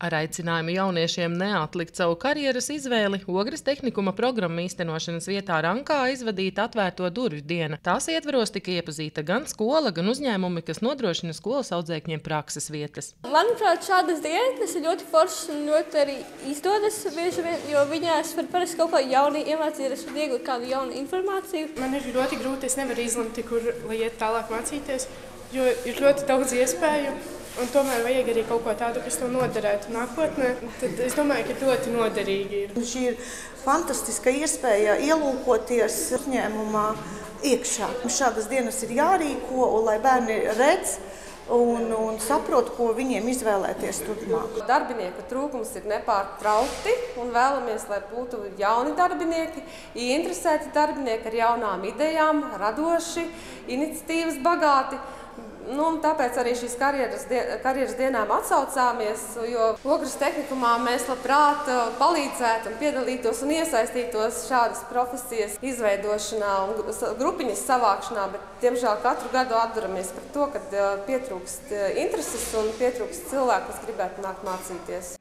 Ar aicinājumu jauniešiem neatlikt savu karjeras izvēli, Ogres tehnikuma programma īstenošanas vietā Rankā izvadīta atvērto durvju diena. Tās ietvaros tika iepazīta gan skola, gan uzņēmumi, kas nodrošina skolas audzēkņiem prakses vietas. Manuprāt, šādas dienas ir ļoti foršas un ļoti arī izdodas bieži vien, jo viņās var parasti kaut ko jaunu iemācīties un iegūt kādu jaunu informāciju. Man ir ļoti grūti, es nevaru izlemt, kur lai iet tālāk mācīties, jo ir ļoti daudz iespēju. Un tomēr vajag arī kaut ko tādu, kas tev noderētu nākotnē. Tad es domāju, ka ļoti noderīgi ir. Šī ir fantastiska iespēja ielūkoties uzņēmumā iekšā. Šādas dienas ir jārīko, un lai bērni redz un saprot, ko viņiem izvēlēties turpmāk. Darbinieku trūkums ir nepārtraukti un vēlamies, lai būtu jauni darbinieki, ieinteresēti darbinieki ar jaunām idejām, radoši, iniciatīvas bagāti. Tāpēc arī šīs karjeras dienām atsaucāmies, jo Ogres tehnikumā mēs labprāt palīdzētu un piedalītos un iesaistītos šādas profesijas izveidošanā un grupiņas savākšanā, bet, diemžēl, katru gadu atduramies par to, ka pietrūkst intereses un pietrūkst cilvēku, kas gribētu nākt mācīties.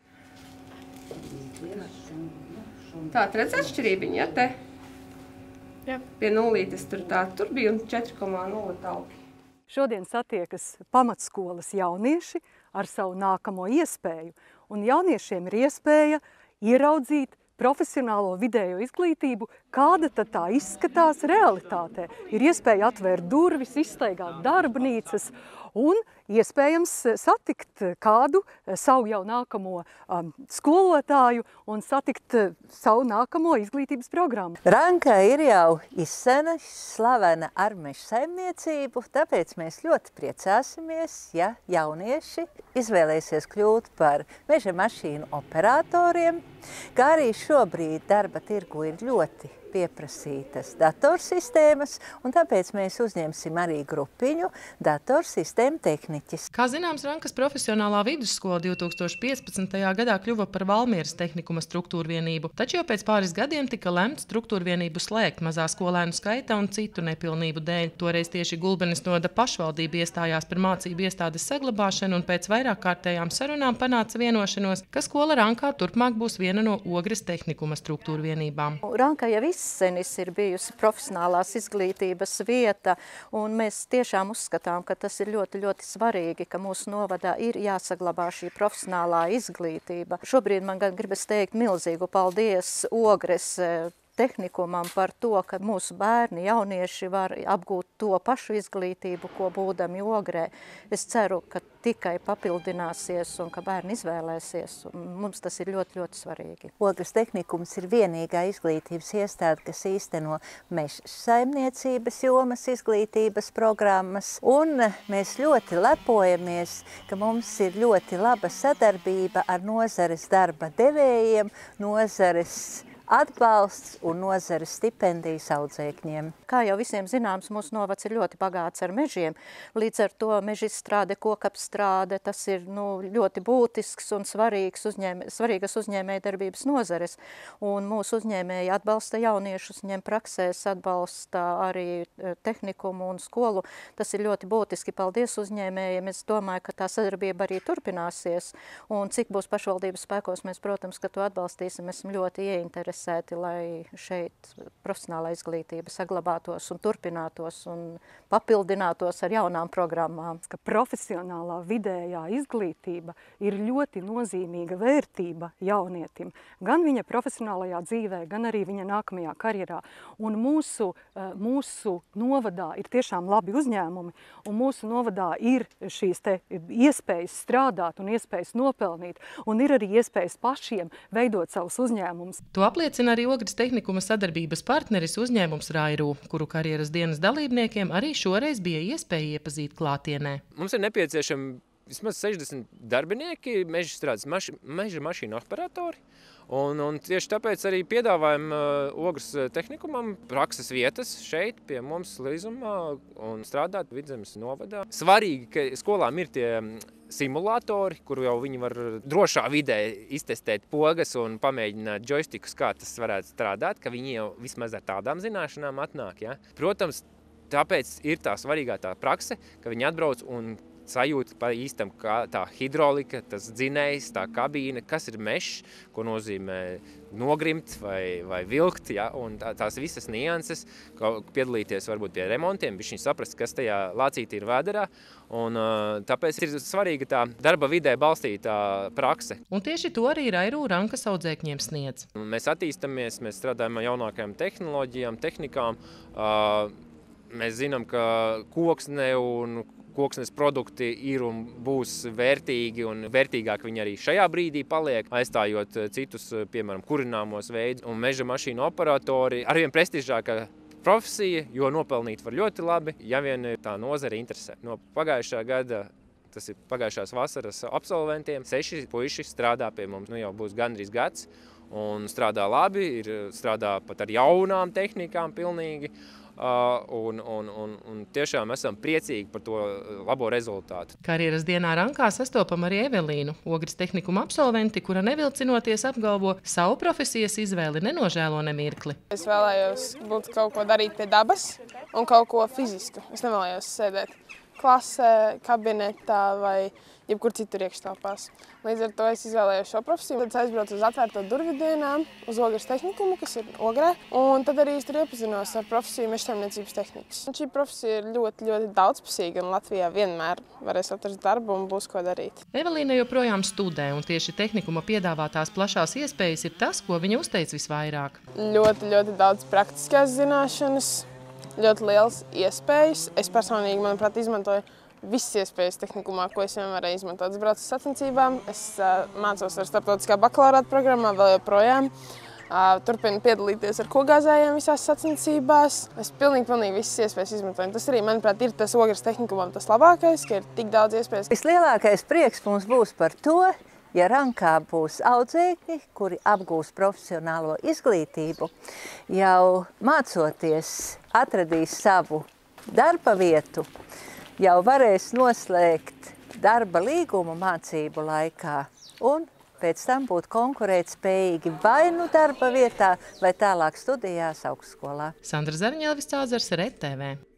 Tā, redz atšķirībiņa, ja te? Jā. Pie nulītes tur bija un 4,0 tauki. Šodien satiekas pamatskolas jaunieši ar savu nākamo iespēju, un jauniešiem ir iespēja ieraudzīt profesionālo vidējo izglītību, kāda tad tā izskatās realitātē. Ir iespēja atvērt durvis, izstaigāt darbnīcas un iespējams satikt kādu savu jau nākamo skolotāju un satikt savu nākamo izglītības programmu. Ranka ir jau izsena, slavena ar meža saimniecību, tāpēc mēs ļoti priecāsimies, ja jaunieši izvēlēsies kļūt par meža mašīnu operatoriem, kā arī šobrīd darba tirgu ir ļoti pieprasītas datorsistēmas, un tāpēc mēs uzņemsim arī grupiņu datorsistēmu tehniķis. Kā zināms, Rankas profesionālā vidusskola 2015. gadā kļuva par Valmieras tehnikuma struktūrvienību, taču jau pēc pāris gadiem tika lemts struktūrvienību slēgt mazā skolēnu skaita un citu nepilnību dēļ. Toreiz tieši Gulbenes noda pašvaldība iestājās par mācību iestādes saglabāšanu un pēc vairāk kārtējām sarunām panāca vienošanos, ka skola Rankā turpmāk būs viena no Ogres tehnikuma struktūrvienībām. Ranka jau izsenis ir bijusi profesionālās izglītības vieta, un mēs tiešām uzskatām, ka tas ir ļoti, ļoti svarīgi, ka mūsu novadā ir jāsaglabā šī profesionālā izglītība. Šobrīd man gan gribas teikt milzīgu paldies Ogres tehnikumam par to, ka mūsu bērni, jaunieši var apgūt to pašu izglītību, ko būdami Ogrē. Es ceru, ka tikai papildināsies un ka bērni izvēlēsies. Mums tas ir ļoti, ļoti svarīgi. Ogres tehnikums ir vienīgā izglītības iestāde, kas īsteno meža saimniecības jomas izglītības programmas. Un mēs ļoti lepojamies, ka mums ir ļoti laba sadarbība ar nozares darba devējiem, nozares atbalsts un nozares stipendijas audzēkņiem. Kā jau visiem zināms, mūsu novads ir ļoti bagāts ar mežiem. Līdz ar to meža izstrāde, kokapstrāde, tas ir ļoti būtisks un svarīgas uzņēmējdarbības nozares. Un mūsu uzņēmēji atbalsta jauniešus, ņem praksēs, atbalsta arī tehnikumu un skolu. Tas ir ļoti būtiski. Paldies uzņēmējiem. Es domāju, ka tā sadarbība arī turpināsies. Un cik būs pašvaldības spēkos, mēs, protams, ka to atbalstīsim. Esam ļoti ieinteresēti, lai šeit profesionālā izglītība saglabātos un turpinātos un papildinātos ar jaunām programmām. Ka profesionālā vidējā izglītība ir ļoti nozīmīga vērtība jaunietim, gan viņa profesionālajā dzīvē, gan arī viņa nākamajā karjerā. Un mūsu novadā ir tiešām labi uzņēmumi, un mūsu novadā ir šīs te iespējas strādāt un iespējas nopelnīt, un ir arī iespējas pašiem veidot savus uzņēmumus. To apliecina arī Ogres tehnikuma sadarbības partneris uzņēmums Rairū, kuru karjeras dienas dalībniekiem arī šoreiz bija iespēja iepazīt klātienē. Mums ir nepieciešami vismaz 60 darbinieki, meža mašīnu operatori. Un tieši tāpēc arī piedāvājam Ogres tehnikumam prakses vietas šeit pie mums Līzumā un strādāt Vidzemes novadā. Svarīgi, ka skolām ir tie simulātori, kur jau viņi var drošā vidē iztestēt pogas un pamēģināt džojstikus, kā tas varētu strādāt, ka viņi jau vismaz ar tādām zināšanām atnāk. Ja? Protams, tāpēc ir tā svarīgā tā prakse, ka viņi atbrauc un sajūta pa īstam, kā tā hidrolika, tas dzinējs, tā kabīne, kas ir mešs, ko nozīmē nogrimt vai vilkt, ja, un tās visas nianses, piedalīties varbūt pie remontiem, bišķiņ saprast, kas tajā lācītī ir vēderā, un tāpēc ir svarīga tā darba vidē balstītā prakse. Un tieši to arī Rairu Rankas audzēkņiem sniedz. Mēs attīstamies, mēs strādājam ar jaunākajām tehnoloģijām, tehnikām. Mēs zinām, ka koksne un koksnes produkti ir un būs vērtīgi, un vērtīgāk viņi arī šajā brīdī paliek, aizstājot citus, piemēram, kurināmos veidus. Un meža mašīnu operatori arvien prestižākā profesija, jo nopelnīt var ļoti labi, ja vien tā nozare interesē. No pagājušā gada, tas ir pagājušās vasaras absolventiem, 6 puiši strādā pie mums, nu jau būs gandrīz gads, un strādā labi, strādā pat ar jaunām tehnikām pilnīgi. Un tiešām esam priecīgi par to labo rezultātu. Karjeras dienā Rankā sastopam arī Evelīnu, Ogres tehnikuma absolventi, kura nevilcinoties apgalvo, savu profesijas izvēli nenožēlo nemirkli. Es vēlējos būt kaut ko darīt pie dabas un kaut ko fizisku. Es nevēlējos sēdēt klasē, kabinetā vai jebkur citur iekštelpās. Līdz ar to es izvēlējos šo profesiju. Tad es aizbraucu uz atvērto durvju dienām, uz Ogres tehnikumu, kas ir Ogrē, un tad arī es tur iepazinos ar profesiju mežsaimniecības tehnikas. Un šī profesija ir ļoti, ļoti daudzpusīga, un Latvijā vienmēr varēs atrast darbu un būs ko darīt. Evelīna joprojām studē, un tieši tehnikuma piedāvātās plašās iespējas ir tas, ko viņa uzteic visvairāk. Ļoti, ļoti daudz praktiskās zināšanas, ļoti liels iespējas. Es personīgi, manuprāt, izmantoju visas iespējas tehnikumā, ko es vien varēju izmantot. Es braucu uz sacensībām, es mācos ar starptautiskā bakalaurāta programmā vēl joprojām. Turpinu piedalīties ar kogāzējiem visās sacensībās. Es pilnīgi visas iespējas izmantoju. Tas arī, manuprāt, ir tas Ogres tehnikumam tas labākais, ka ir tik daudz iespējas. Vislielākais prieks mums būs par to, ja Rankā būs audzēkņi, kuri apgūs profesionālo izglītību, jau mācoties atradīs savu darba vietu, jau varēs noslēgt darba līgumu mācību laikā un pēc tam būt konkurētspējīgi vai nu darba vietā, vai tālāk studijās augstskolā. Sandra Zarņēlvis, RTV.